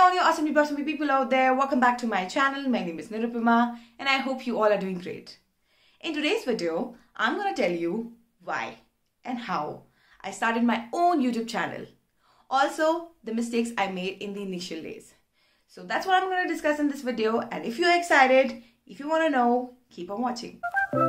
all you awesome people out there. Welcome back to my channel. My name is Nirupama and I hope you all are doing great. In today's video, I'm going to tell you why and how I started my own YouTube channel. Also, the mistakes I made in the initial days. So that's what I'm going to discuss in this video, and if you're excited, if you want to know, keep on watching.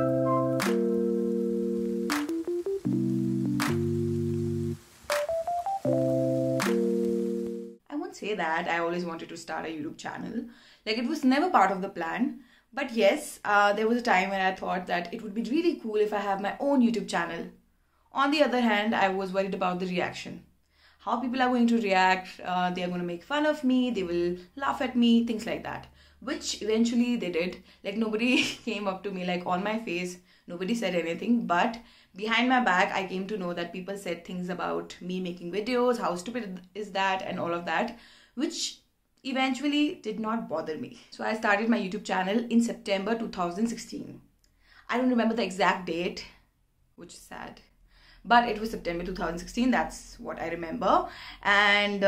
Say that I always wanted to start a YouTube channel. Like, it was never part of the plan. But yes, there was a time when I thought that it would be really cool if I have my own YouTube channel. On the other hand, I was worried about the reaction. How people are going to react. They are going to make fun of me. They will laugh at me. Things like that. Which eventually they did. Like, nobody came up to me like on my face. Nobody said anything. But behind my back, I came to know that people said things about me making videos, how stupid is that and all of that, which eventually did not bother me. So I started my YouTube channel in September 2016. I don't remember the exact date, which is sad, but it was September 2016. That's what I remember. And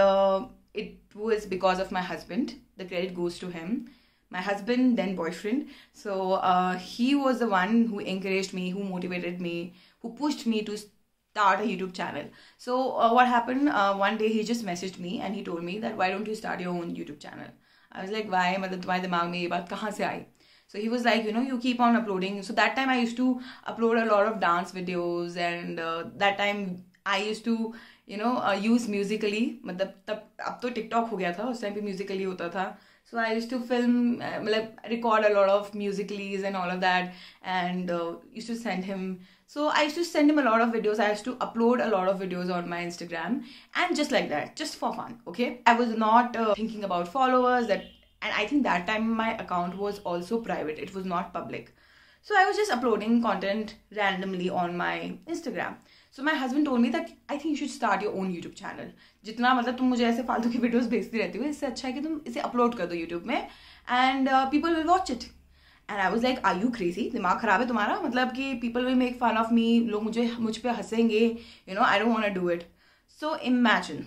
it was because of my husband. The credit goes to him. My husband, then boyfriend. So he was the one who encouraged me, who motivated me, who pushed me to start a YouTube channel. So what happened, one day he just messaged me and he told me that why don't you start your own YouTube channel. I was like, why? मतलब तुम्हारे दिमाग में ये बात कहाँ से आई? So he was like, you know, you keep on uploading. So that time I used to upload a lot of dance videos, and that time I used to, you know, use Musical.ly. मतलब तब अब तो TikTok हो गया था, उस time पे Musical.ly होता था. So I used to film, record a lot of Musical.lys and all of that, and used to send him. So I used to send him a lot of videos. I used to upload a lot of videos on my Instagram, and just like that, just for fun, okay? I was not thinking about followers, and I think that time my account was also private. It was not public. So I was just uploading content randomly on my Instagram. So my husband told me that I think you should start your own YouTube channel. जितना मतलब तुम मुझे ऐसे फालतू की videos भेजती रहती हो, इससे अच्छा है कि तुम इसे अपलोड कर दो YouTube में, and people will watch it. And I was like, are you crazy? दिमाग खराब है तुम्हारा? मतलब कि people will make fun of me, लोग मुझ पे हंसेंगे, you know, I don't want to do it. So imagine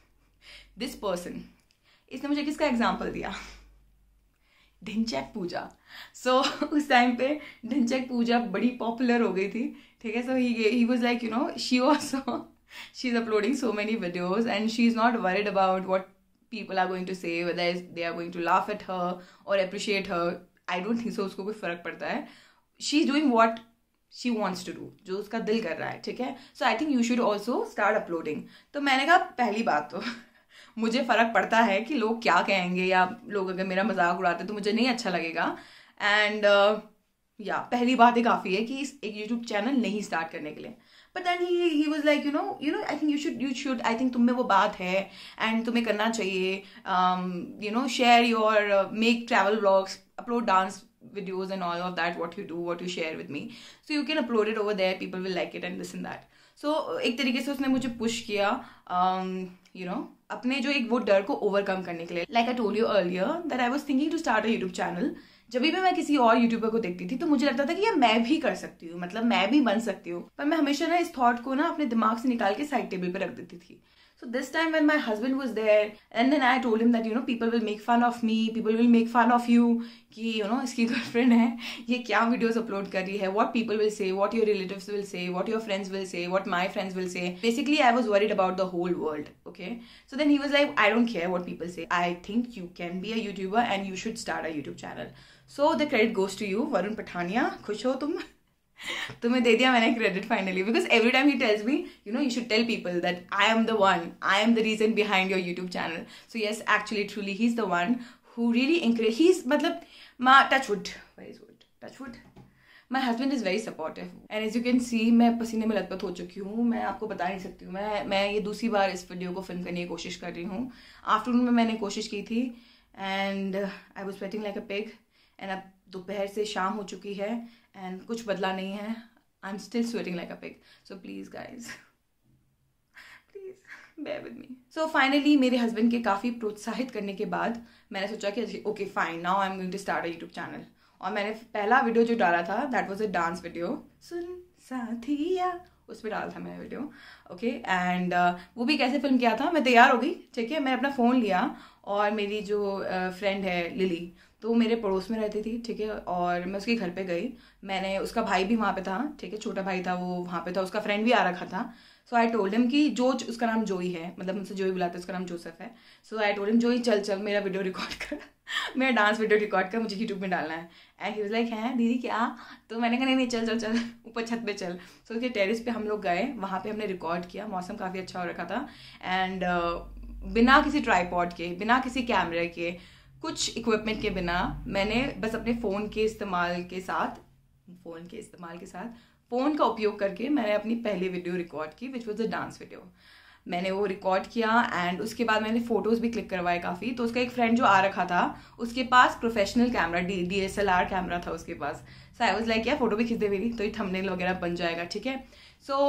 this person. इसने मुझे किसका एग्जाम्पल दिया? ढिंचैक पूजा. So उस टाइम पे ढिंचैक पूजा बड़ी पॉपुलर हो गई थी, ठीक है? So he was like, you know, she's uploading so many videos and she's not worried about what people are going to say, whether they are going to laugh at her or appreciate her. I don't think so उसको कोई फर्क पड़ता है. She's doing what she wants to do, जो उसका दिल कर रहा है, ठीक है? So I think you should also start uploading. तो मैंने कहा पहली बात तो मुझे फ़र्क पड़ता है कि लोग क्या कहेंगे, या लोग अगर मेरा मजाक उड़ाते तो मुझे नहीं अच्छा लगेगा. एंड या पहली बात ही काफ़ी है कि एक यूट्यूब चैनल नहीं स्टार्ट करने के लिए. But then he was like, you know I think you should I think तुम में वो बात है एंड तुम्हें करना चाहिए. You know, share your, make travel vlogs, upload dance videos and all of that, what you do, what you share with me, so you can upload it over there, people will like it and this and that. So एक तरीके से उसने मुझे push किया, you know, अपने जो एक वो डर को overcome करने के लिए. Like I told you earlier that I was thinking to start a YouTube channel. जब भी मैं किसी और यूट्यूबर को देखती थी तो मुझे लगता था कि यार मैं भी कर सकती हूँ, मतलब मैं भी बन सकती हूँ, पर मैं हमेशा ना इस थॉट को ना अपने दिमाग से निकाल के साइड टेबल पे रख देती थी. So this time when my husband was there, and then I told him that, you know, people will make fun of me, people will make fun of you, कि you know इसकी girlfriend है, ये क्या videos upload कर रही है, what people will say, what your relatives will say, what your friends will say, what my friends will say. Basically I was worried about the whole world, okay? So then he was like, I don't care what people say, I think you can be a YouTuber and you should start a YouTube channel. So the credit goes to you, Varun Pathania. खुश हो तुम? तुम्हें दे दिया मैंने credit finally, because every time he tells me, you know, you should tell people that I am the one, I am the reason behind your YouTube channel. So yes, actually truly he is the one who really encourage. He is, मतलब touchwood my husband is very supportive, and as you can see मैं पसीने में लथपथ हो चुकी हूँ. मैं आपको बता नहीं सकती हूँ. मैं ये दूसरी बार इस वीडियो को फिल्म करने की कोशिश कर रही हूँ. आफ्टरनून में मैंने कोशिश की थी and I was sweating like a pig, and अब दोपहर से शाम हो चुकी है एंड कुछ बदला नहीं है. I am still sweating like a pig. So please guys, please bear with me. So finally मेरे हस्बैंड के काफ़ी प्रोत्साहित करने के बाद मैंने सोचा कि okay fine, now I am going to start a YouTube channel. और मैंने पहला वीडियो जो डाला था that was a dance video. Sun Saathiya उस पर डाला था मैंने वीडियो, ओके। एंड वो भी कैसे फिल्म किया था, मैं तैयार हो गई, ठीक है, मैंने अपना फ़ोन लिया और मेरी जो फ्रेंड है लिली, तो वो मेरे पड़ोस में रहती थी, ठीक है, और मैं उसके घर पे गई। मैंने, उसका भाई भी वहाँ पे था, ठीक है, छोटा भाई था वो वहाँ पे था, उसका फ्रेंड भी आ रखा था। सो आई टोल्ड हिम कि जो, उसका नाम जोई है, मतलब मुझसे जोई बुलाते हैं, उसका नाम जोसेफ है। सो आई टोल्ड हिम जोई चल चल मेरा वीडियो रिकॉर्ड कर मेरा डांस वीडियो रिकॉर्ड कर, मुझे यूट्यूब में डालना है। एंड ही वाज लाइक हैं दीदी क्या, तो मैंने कहा नहीं नहीं चल चल चल ऊपर छत पे चल। सो उसके टेरेस पे हम लोग गए, वहाँ पे हमने रिकॉर्ड किया, मौसम काफ़ी अच्छा हो रखा था। एंड बिना किसी ट्राईपॉड के, बिना किसी कैमरे के, कुछ इक्विपमेंट के बिना, मैंने बस अपने फ़ोन के इस्तेमाल के साथ फ़ोन का उपयोग करके मैंने अपनी पहली वीडियो रिकॉर्ड की, which was a dance video. मैंने वो रिकॉर्ड किया एंड उसके बाद मैंने फ़ोटोज़ भी क्लिक करवाए काफ़ी। तो उसका एक फ्रेंड जो आ रखा था, उसके पास प्रोफेशनल कैमरा, DSLR कैमरा था उसके पास। सो आई वाज लाइक यार फ़ोटो भी खींच दे मेरी, तो ये थंबनेल वगैरह बन जाएगा, ठीक है। So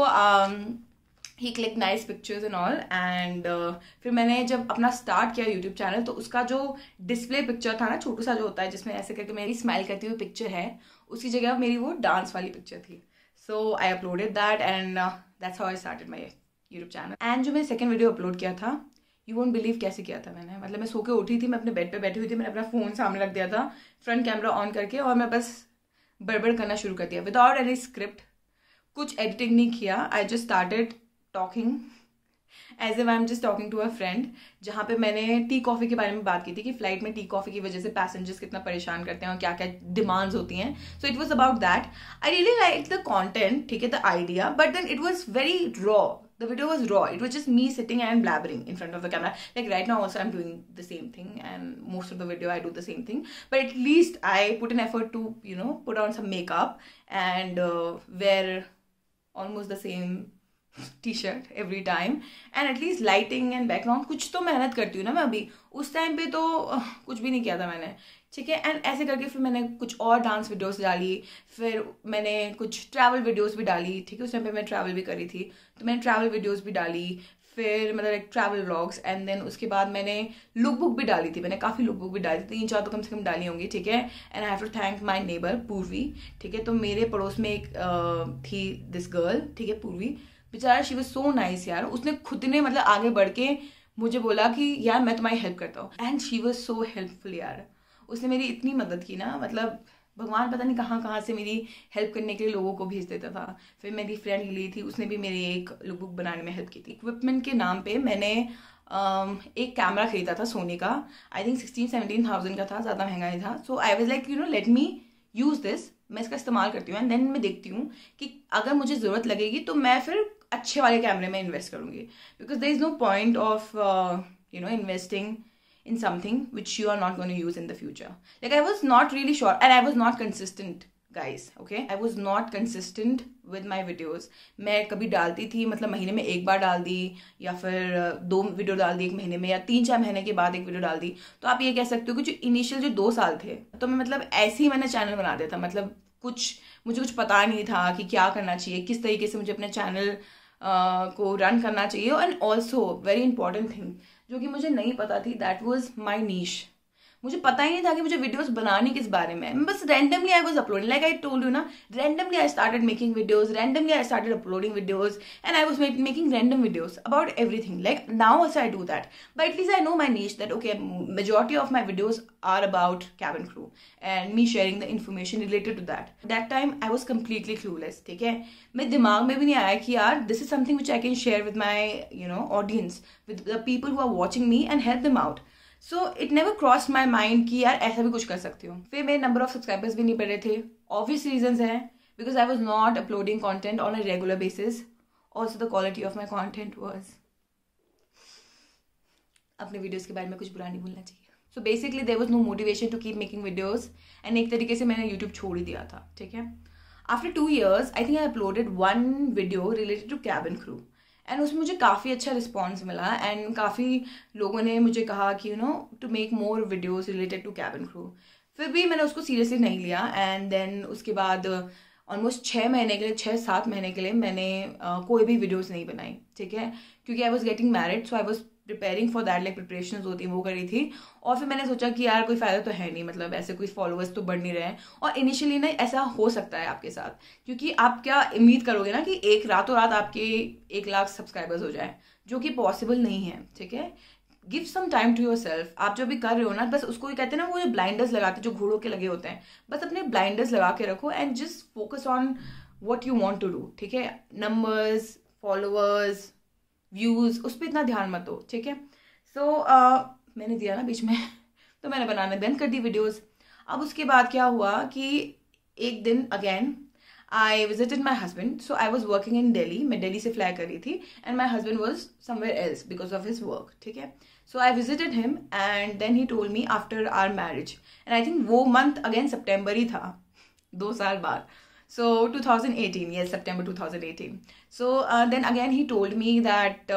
he click nice pictures and all. And फिर मैंने जब अपना स्टार्ट किया यूट्यूब चैनल, तो उसका जो डिस्प्ले पिक्चर था ना, छोटू सा जो होता है जिसमें ऐसे करके मेरी स्माइल करती हुई पिक्चर है, उसकी जगह मेरी वो डांस वाली पिक्चर थी। So I uploaded that and that's how I started my YouTube channel. And जो मैंने सेकंड वीडियो अपलोड किया था, यू वोंट बिलीव कैसे किया था मैंने। मतलब मैं सो के उठी थी, मैं अपने बेड पे बैठी हुई थी, मैंने अपना फ़ोन सामने रख दिया था, फ्रंट कैमरा ऑन करके, और मैं बस बड़बड़ करना शुरू कर दिया विदाउट एनी स्क्रिप्ट, कुछ एडिटिंग नहीं किया। I just started talking as if I am just talking to a friend, जहाँ पे मैंने टी कॉफ़ी के बारे में बात की थी कि फ्लाइट में टी कॉफ़ी की वजह से पैसेंजर्स कितना परेशान करते हैं और क्या क्या डिमांड्स होती हैं। So it was about that. I really like the content, ठीक है, the idea, but then it was very raw. The video was raw. It was just me sitting and blabbering in front of the camera. Like right now also I'm doing the same thing, and most of the video I do the same thing. But at least I put an effort to, you know, put on some makeup and wear almost the same T-shirt every time. And at least lighting and background, कुछ तो मेहनत करती हूँ ना मैं अभी। उस time पे तो कुछ भी नहीं किया था मैंने, ठीक है। एंड ऐसे करके फिर मैंने कुछ और डांस वीडियोस डाली, फिर मैंने कुछ ट्रैवल वीडियोस भी डाली, ठीक है, उस टाइम पे मैं ट्रैवल भी करी थी, तो मैंने ट्रैवल वीडियोस भी डाली, फिर मतलब एक ट्रैवल व्लॉग्स। एंड देन उसके बाद मैंने लुक बुक भी डाली थी, मैंने काफ़ी लुक बुक भी डाली थी, 3-4 तो कम से कम डाली होंगी, ठीक है। And I have to thank my neighbour Purvi, ठीक है। तो मेरे पड़ोस में एक थी दिस गर्ल, ठीक है, पूर्वी, बेचारा शी वाज सो नाइस यार। उसने खुद ने मतलब आगे बढ़ के मुझे बोला कि यार मैं तुम्हारी हेल्प करता हूँ, and she was so helpful यार। उसने मेरी इतनी मदद की ना, मतलब भगवान पता नहीं कहाँ कहाँ से मेरी हेल्प करने के लिए लोगों को भेज देता था। फिर मेरी फ्रेंड लिली थी, उसने भी मेरी एक लुक बुक बनाने में हेल्प की थी। इक्विपमेंट के नाम पे मैंने एक कैमरा खरीदा था सोनी का, आई थिंक 16-17,000 का था, ज़्यादा महंगा नहीं था। So I was like you know let me use this, मैं इसका इस्तेमाल करती हूँ एंड देन मैं देखती हूँ कि अगर मुझे ज़रूरत लगेगी तो मैं फिर अच्छे वाले कैमरे में इन्वेस्ट करूँगी, because there is no point of you know investing in something which you are not going to use in the future. Like I was not really sure and I was not consistent guys, okay, I was not consistent with my videos. मैं कभी डालती थी, मतलब महीने में एक बार डाल दी, या फिर 2 वीडियो डाल दी एक महीने में, या 3-4 महीने के बाद एक वीडियो डाल दी। तो आप ये कह सकते हो कि जो इनिशियल जो 2 साल थे, तो मैं मतलब ऐसे ही मैंने चैनल बना दिया था, मतलब मुझे कुछ पता नहीं था कि क्या करना चाहिए, किस तरीके से मुझे अपने चैनल को रन करना चाहिए। And also very important thing जो कि मुझे नहीं पता थी, दैट वाज माय नीश। मुझे पता ही नहीं था कि मुझे वीडियोस बनानी किस बारे में, बस randomly I was uploading, like I told you ना, randomly I started making videos, randomly I started uploading videos, and I was making random videos about everything. Like now also I do that, but at least I know my niche, that okay majority of my videos are about cabin crew and me sharing the information related to that time I was completely clueless, ठीक है। मेरे दिमाग में भी नहीं आया कि यार this is something which I can share with my you know audience, with the people who are watching me and help them out. So it never cross my mind कि यार ऐसा भी कुछ कर सकती हूँ। फिर मेरे नंबर ऑफ सब्सक्राइबर्स भी नहीं बढ़ रहे थे, ऑब्वियस रीजंस हैं, because I was not uploading content on a regular basis. Also the quality of my content was, अपने वीडियोज़ के बारे में कुछ बुरा नहीं बोलना चाहिए। So basically there was no motivation to keep making videos, and एक तरीके से मैंने यूट्यूब छोड़ ही दिया था, ठीक है। After 2 years I think I uploaded 1 video related to cabin crew, and उसमें मुझे काफ़ी अच्छा रिस्पॉन्स मिला, एंड काफ़ी लोगों ने मुझे कहा कि you know to make more videos related to cabin crew. फिर भी मैंने उसको सीरियसली नहीं लिया, एंड देन उसके बाद ऑलमोस्ट 6-7 महीने के लिए मैंने कोई भी वीडियोज़ नहीं बनाई, ठीक है, क्योंकि I was getting married, so I was preparing for that, like preparation होती है वो करी थी। और फिर मैंने सोचा कि यार कोई फ़ायदा तो है नहीं, मतलब ऐसे कोई फॉलोअर्स तो बढ़ नहीं रहे हैं। और इनिशियली ना ऐसा हो सकता है आपके साथ, क्योंकि आप क्या उम्मीद करोगे ना कि एक रातों रात आपके 1 लाख सब्सक्राइबर्स हो जाए, जो कि पॉसिबल नहीं है, ठीक है। Give some time to yourself. आप जो भी कर रहे हो ना, बस उसको ही कहते हैं ना, वो जो ब्लाइंडर्स लगाते हैं जो घोड़ों के लगे होते हैं, बस अपने ब्लाइंडर्स लगा के रखो and just focus on what you want to do, ठीक है। नंबर्स, फॉलोअर्स, व्यूज, उस पर इतना ध्यान मत दो, ठीक है। सो मैंने दिया ना बीच में तो मैंने बनाने बंद कर दी वीडियोस। अब उसके बाद क्या हुआ कि एक दिन again I visited my husband. So I was working in Delhi, मैं दिल्ली से फ्लाई कर रही थी and my husband was somewhere else because of his work, ठीक है। So I visited him and then he told me after our marriage, and I think वो month again सितंबर ही था, 2 साल बाद। So 2018, yes, September 2018. So then again he told me that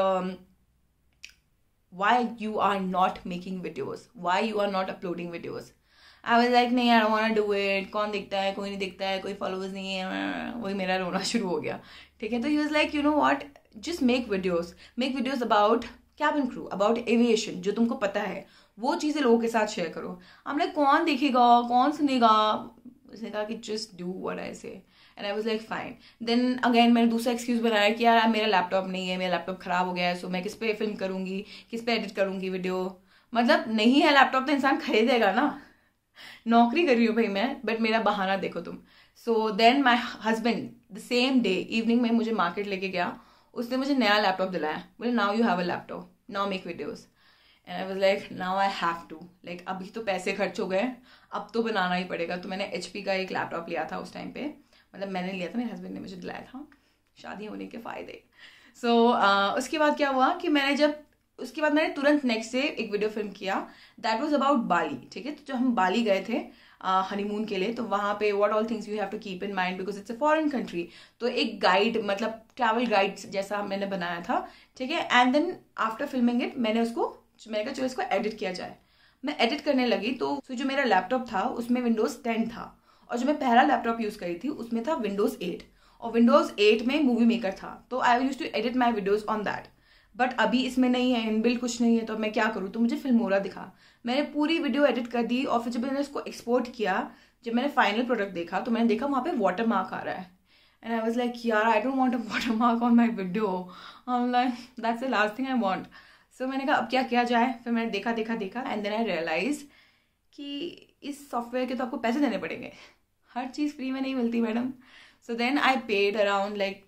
why you are not making videos, why you are not uploading videos. I was like, नहीं, I don't want to do it. कौन दिखता है, कोई नहीं दिखता है, कोई followers नहीं है, वही मेरा रोना शुरू हो गया, ठीक है। तो he was like, you know what, just make videos about cabin crew, about aviation, जो तुमको पता है वो चीज़ें लोगों के साथ शेयर करो। I'm like, कौन देखेगा, कौन सुनेगा। उसने कहा कि just do what I say, and I was like fine. Then again मैंने दूसरा एक्सक्यूज बनाया कि यार मेरा लैपटॉप नहीं है, मेरा लैपटॉप खराब हो गया है, सो मैं किस पे फिल्म करूंगी, किस पे एडिट करूंगी वीडियो। मतलब नहीं है लैपटॉप तो इंसान खरीदेगा ना, नौकरी कर रही हूँ भाई मैं, बट मेरा बहाना देखो तुम। So then my husband the same day evening में मुझे मार्केट लेके गया, उसने मुझे नया लैपटॉप दिलाया, बोले now you have a laptop, now make videos. And I was like now I have to, like अभी तो पैसे खर्च हो गए, अब तो बनाना ही पड़ेगा। तो मैंने HP का एक लैपटॉप लिया था उस टाइम पे, मतलब मैंने लिया था, मेरे हस्बैंड ने मुझे दिलाया था, शादी होने के फ़ायदे। सो उसके बाद क्या हुआ कि उसके बाद मैंने तुरंत नेक्स्ट डे एक वीडियो फिल्म किया, दैट वाज अबाउट बाली, ठीक है। तो जब हम बाली गए थे हनीमून के लिए, तो वहाँ पे what all things you have to keep in mind because it's a foreign country. तो एक गाइड, मतलब ट्रैवल गाइड जैसा मैंने बनाया था, ठीक है। And then after filming it मैंने कहा चलो इसको एडिट किया जाए। मैं एडिट करने लगी तो जो मेरा लैपटॉप था उसमें विंडोज 10 था, और जो मैं पहला लैपटॉप यूज करी थी उसमें था विंडोज 8, और विंडोज 8 में मूवी मेकर था। तो I use to edit my videos on that, but अभी इसमें नहीं है, इनबिल्ट कुछ नहीं है, तो मैं क्या करूँ। तो मुझे फिल्मोरा दिखा, मैंने पूरी वीडियो एडिट कर दी, और फिर जब मैंने उसको एक्सपोर्ट किया, जब मैंने फाइनल प्रोडक्ट देखा तो मैंने देखा वहाँ पे वाटर मार्क आ रहा है, एंड आई वाज लाइक यार I don't want a watermark on my video, I am like that's the last thing I want. So मैंने कहा अब क्या किया जाए। फिर मैंने देखा एंड देन आई रियलाइज कि इस सॉफ्टवेयर के तो आपको पैसे देने पड़ेंगे, हर चीज़ फ्री में नहीं मिलती madam. So then I paid around like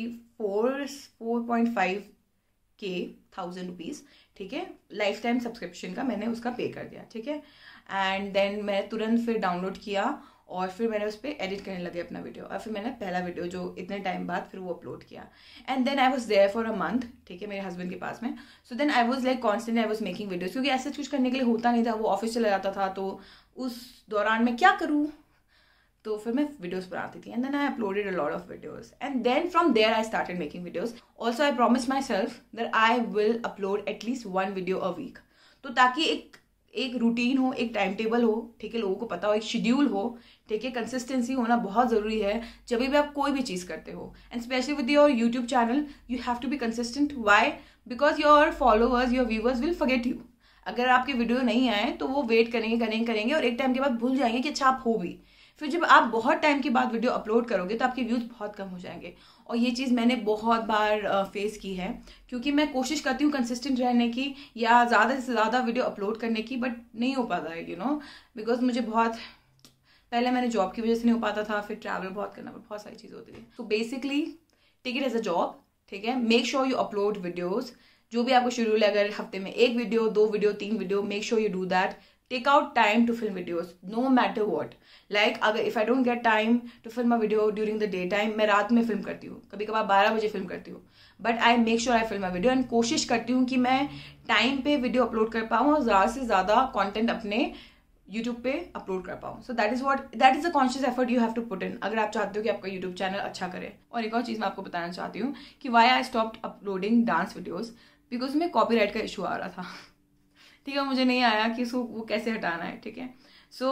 4.5K rupees, ठीक है। लाइफ टाइम सब्सक्रिप्शन का मैंने उसका पे कर दिया, ठीक है। एंड देन मैं तुरंत फिर डाउनलोड किया, और फिर मैंने उस पर एडिट करने लगे अपना वीडियो, और फिर मैंने पहला वीडियो जो इतने टाइम बाद फिर वो अपलोड किया। And then I was there for a month, ठीक है, मेरे हस्बैंड के पास में। So then I was like constant I was making videos, क्योंकि ऐसा कुछ करने के लिए होता नहीं था, वो ऑफिस चला जाता था, तो उस दौरान मैं क्या करूँ, तो फिर मैं वीडियोस बनाती थी। And then I uploaded a lot of videos, and then from there I started making videos. Also I promise my self that I will upload at least 1 video a week, तो ताकि एक रूटीन हो, एक time table हो, ठीक है, लोगों को पता हो, एक शेड्यूल हो, ठीक है। कंसिस्टेंसी होना बहुत ज़रूरी है जब भी आप कोई भी चीज़ करते हो, and specially with your YouTube channel you have to be consistent. Why? Because your followers, your viewers will forget you. अगर आपके वीडियो नहीं आए तो वो वेट करेंगे और एक टाइम के बाद भूल जाएंगे कि अच्छा आप हो भी। फिर जब आप बहुत टाइम के बाद वीडियो अपलोड करोगे तो आपके व्यूज़ बहुत कम हो जाएंगे, और ये चीज़ मैंने बहुत बार फेस की है, क्योंकि मैं कोशिश करती हूँ कंसिस्टेंट रहने की या ज़्यादा से ज़्यादा वीडियो अपलोड करने की, बट नहीं हो पाता है, बिकॉज मुझे पहले मैंने जॉब की वजह से नहीं हो पाता था, फिर ट्रैवल बहुत करना, बहुत सारी चीज़ होती थी। तो basically take it as a job, ठीक है। Make sure you upload videos, जो भी आपको शेड्यूल है, अगर हफ्ते में 1 video, 2 video, 3 video, make sure you do that. Take out time to film videos no matter what. Like अगर if I don't get time to film a video during the day time, मैं रात में film करती हूँ, कभी कभार 12 बजे film करती हूँ, but I make sure I film a video, and कोशिश करती हूँ कि मैं टाइम पे वीडियो अपलोड कर पाऊँ और ज़्यादा से ज़्यादा कॉन्टेंट अपने यूट्यूब पे अपलोड कर पाऊँ। So that is a conscious effort you have to put in, अगर आप चाहते हो कि आपका यूट्यूब चैनल अच्छा करे। और एक और चीज़ मैं आपको बताना चाहती हूँ कि why I stopped uploading dance videos, because में कॉपीराइट का इशू आ रहा था, ठीक है। मुझे नहीं आया कि उसको वो कैसे हटाना है, ठीक है। सो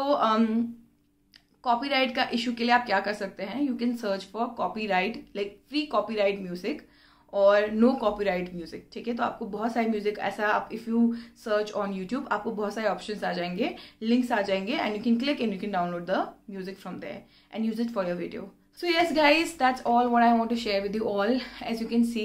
कॉपीराइट का इशू के लिए आप क्या कर सकते हैं, you can search for copyright, like free copyright music, और नो कॉपीराइट म्यूजिक, ठीक है। तो आपको बहुत सारे म्यूजिक ऐसा, आप if you search on YouTube आपको बहुत सारे ऑप्शंस आ जाएंगे, लिंक्स आ जाएंगे, and you can click and you can download the music from there and use it for your video. So yes guys, that's all what I want to share with you all. As you can see,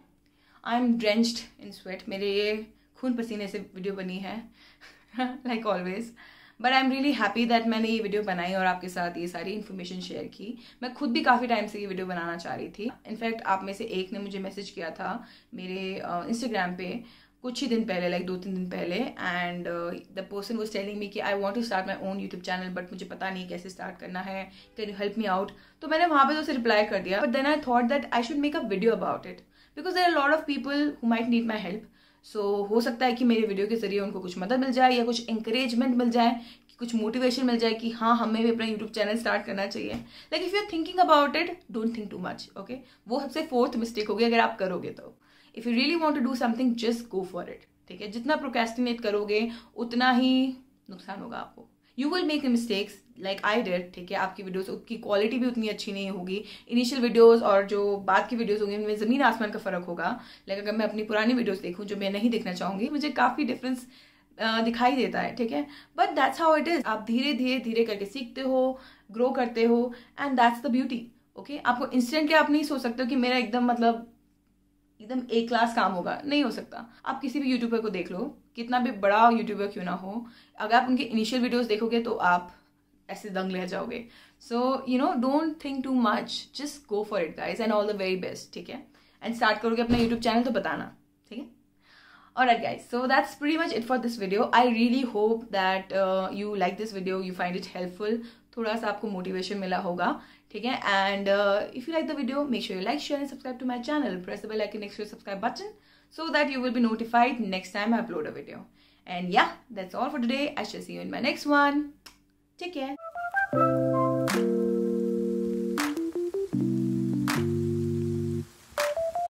I'm drenched in sweat. मेरे ये खून पसीने से video बनी है like always. But I'm really happy that मैंने ये video बनाई और आपके साथ ये सारी इन्फॉर्मेशन शेयर की. मैं खुद भी काफ़ी टाइम से ये वीडियो बनाना चाह रही थी. इनफैक्ट आप में से एक ने मुझे मैसेज किया था मेरे इंस्टाग्राम पे कुछ ही दिन पहले, लाइक 2-3 दिन पहले, and the person was telling me कि I want to start my own YouTube channel but मुझे पता नहीं कैसे स्टार्ट करना है, can you help me out. तो मैंने वहाँ पे तो उसे रिप्लाई कर दिया, but then I thought that I should make a video about it because there are lot of people who might need my help. So हो सकता है कि मेरे वीडियो के जरिए उनको कुछ मदद मिल जाए या कुछ इंकरेजमेंट मिल जाए, कुछ मोटिवेशन मिल जाए कि हाँ हमें भी अपना यूट्यूब चैनल स्टार्ट करना चाहिए. Like if you are thinking about it, don't think too much, okay. वो सबसे 4th मिस्टेक होगी अगर आप करोगे तो. If you really want to do something, just go for it, ठीक है. जितना प्रोक्रेस्टिनेट करोगे उतना ही नुकसान होगा आपको. You will make mistakes like I did, ठीक है. आपकी वीडियोस की क्वालिटी भी उतनी अच्छी नहीं होगी. इनिशियल वीडियोस और जो बाद की वीडियोस होंगी उनमें ज़मीन आसमान का फ़र्क होगा. लाइक अगर मैं अपनी पुरानी वीडियोस देखूं जो मैं नहीं देखना चाहूँगी, मुझे काफ़ी डिफरेंस दिखाई देता है, ठीक है. But that's how it is. आप धीरे धीरे धीरे करके सीखते हो, ग्रो करते हो, and that's the beauty, okay. आपको इंस्टेंटली आप नहीं सोच सकते हो कि मेरा एकदम मतलब एकदम A क्लास काम होगा, नहीं हो सकता. आप किसी भी यूट्यूबर को देख लो, कितना भी बड़ा यूट्यूबर क्यों ना हो, अगर आप उनके इनिशियल वीडियोस देखोगे तो आप ऐसे दंग रह जाओगे. So you know, don't think too much, just go for it guys, and all the very best, ठीक है. एंड स्टार्ट करोगे अपना यूट्यूब चैनल तो बताना, ठीक है. Alright guys, so that's pretty much it for this video. I really hope that you like this video, you find it helpful. थोड़ा सा आपको मोटिवेशन मिला होगा, ठीक है. And if you like the video, make sure you like, share and subscribe to my channel. Press the bell icon next to the subscribe button so that you will be notified next time I upload a video. And yeah, that's all for today. I shall see you in my next one. Take care.